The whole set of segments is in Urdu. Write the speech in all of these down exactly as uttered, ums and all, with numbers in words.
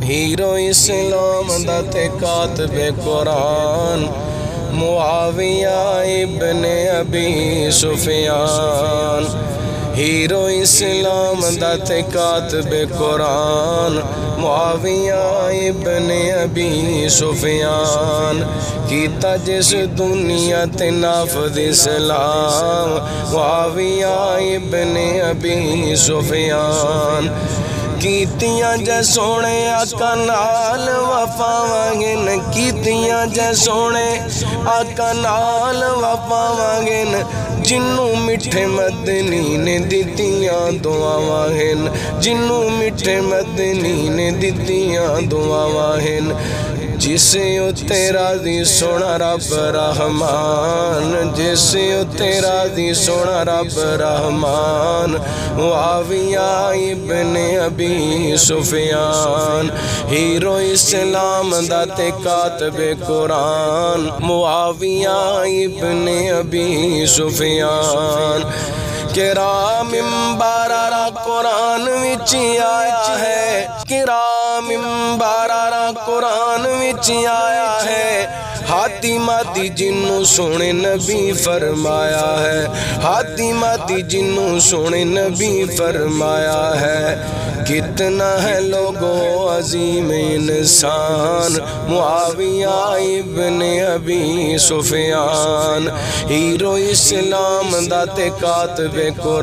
ہیرو اسلام دا تے کاتب قرآن معاویہ ابن ابی سفیان۔ ہیرو اسلام دا تے کاتب قرآن معاویہ ابن ابی سفیان۔ کیتا جس دنیا تے نافذ اسلام معاویہ ابن ابی سفیان۔ کیتیاں جے سونے آقا نال وفاواں کیتیاں جے سونے آقا نال وفاواں جنوں میٹھے مدنی نے دتیاں دعاواں جنوں میٹھے مدنی نے دتیاں دعاواں جسے اُتے راضی سونا رب رحمان جسے اُتے راضی سونا رب رحمان معاویہ ابن ابی سفیان۔ ہیرو اسلام دا تے کاتب قرآن معاویہ ابن ابی سفیان۔ کرام بارہ قرآن وچ آیا ہے کرام بارہ قرآن وچ آیا ہے ہاتھی ماتی جنوں سونے نبی فرمایا ہے ہاتھی ماتی جنوں سونے نبی فرمایا ہے۔ کتنا ہے لوگو عظیم انسان معاویہ ابن ابی سفیان۔ ہیرو اسلام دا تے کاتب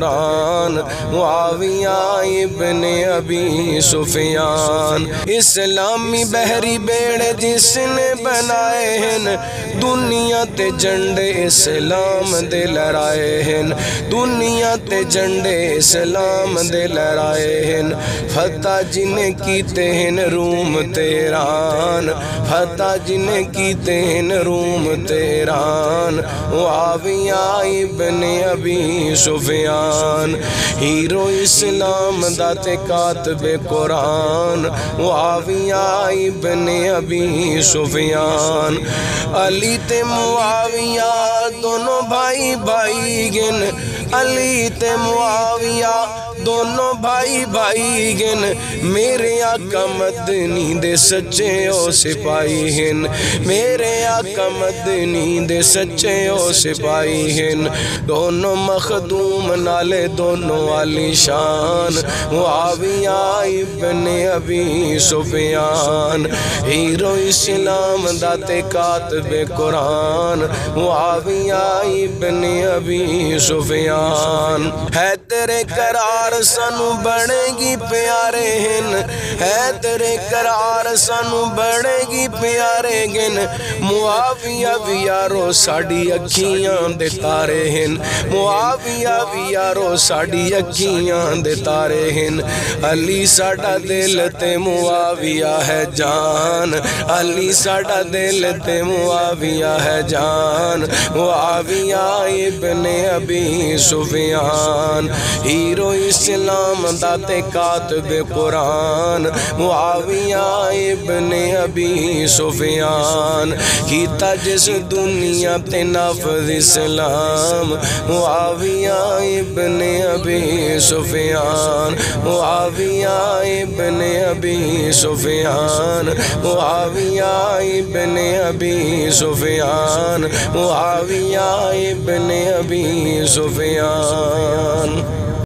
قرآن معاویہ ابن ابی سفیان۔ اسلامی بحری بیڑے جس نے بنائے ہیں دنیا تے جھنڈے اسلام دے لہرائے ہیں دنیا تے جھنڈے اسلام دے لہرائے ہیں۔ فتح جنہیں کیتے ہیں روم تیران فتح جنہیں کیتے ہیں روم تیران معاویہ ابن ابی سفیان۔ ہیرو اسلام دا تے کاتب قرآن معاویہ ابن ابی سفیان۔ علی تے معاویہ دونوں بھائی بھائی گن علی تے معاویہ دونوں بھائی بھائی گن میرے آقا مدنی دے سچے او سپاہی ہیں میرے آقا مدنی دے سچے او سپاہی ہیں۔ دونوں مخدوم نالے دونوں علی شان معاویہ ابن ابی سفیان۔ ہیرو اسلام دا تے کاتب قرآن معاویہ ابن ابی سفیان۔ ہے تیرے قرار سانو بڑے گی پیارے ہیں ہے تیرے قرار سانو بڑے گی پیارے گن معاویہ بھی یارو ساڑی اکھیاں دے تارے ہیں معاویہ بھی یارو ساڑی اکھیاں دے تارے ہیں۔ علی ساڑا دل تے معاویہ ہے جان علی ساڑا دل تے معاویہ ہے جان معاویہ ابن ابی سفیان۔ ہیرو اسلام دا تے کاتب قرآن معاویہ ابن ابی سفیان۔ کیتا جس دنیا تے نافذ اسلام معاویہ ابن ابی سفیان معاویہ ابن ابی سفیان معاویہ ابن ابی سفیان معاویہ ابن ابی سفیان۔